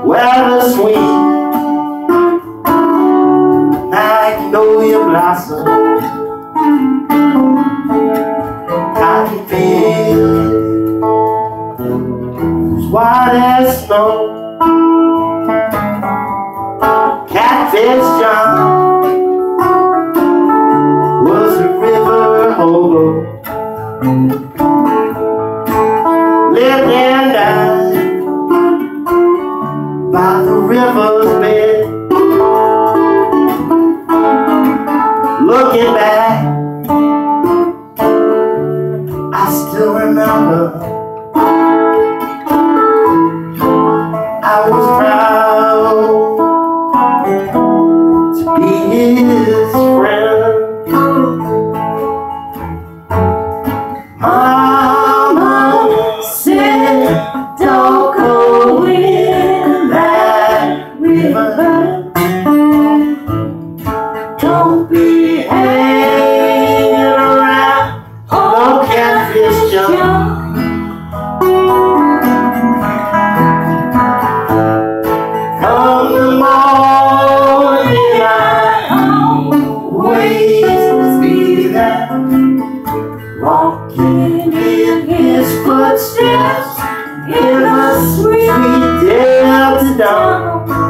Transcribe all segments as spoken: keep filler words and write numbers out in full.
where the sweet magnolia blossom, I can feel it, it's white as snow. Catfish John was a river hobo, lived and died by the river's bed. Looking back, I still remember I was proud to be his friend. Mama said, don't go in that river, don't be hanging around no Catfish John. Come the morning, I always be there, walking in his footsteps in the sweet Delta dawn.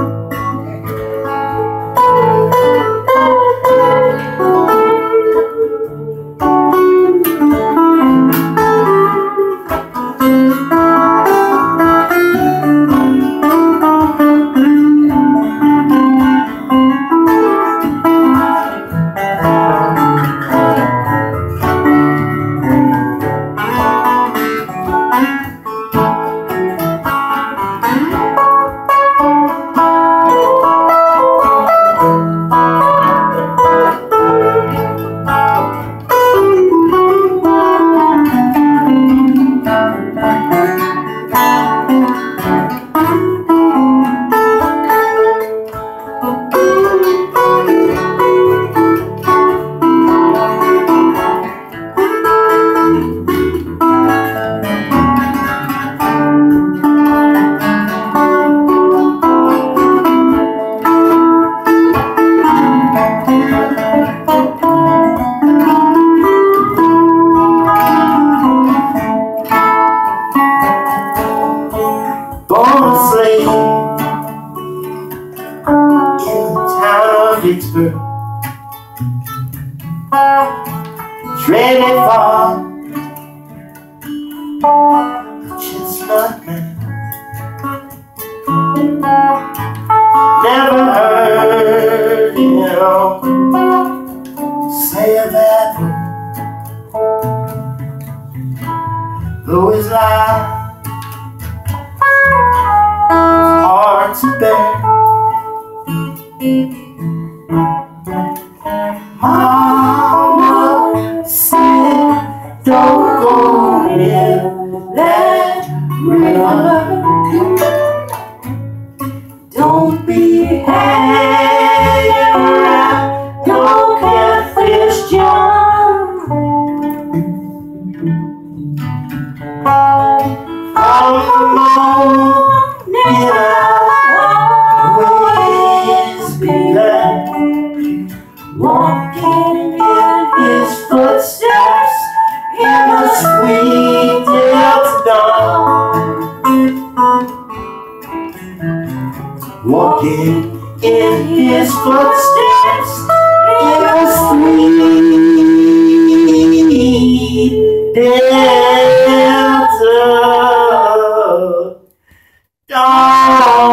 Born a slave in the town of Vicksburg, traded for a chestnut man. Never heard him say a bad word, though his life hard to bear. Mama said, don't go in that river, don't be hanging around no Catfish John. From the morning I'll always be there, walking in his footsteps in the sweet Delta dawn. Walking in his footsteps in the sweet Delta dawn.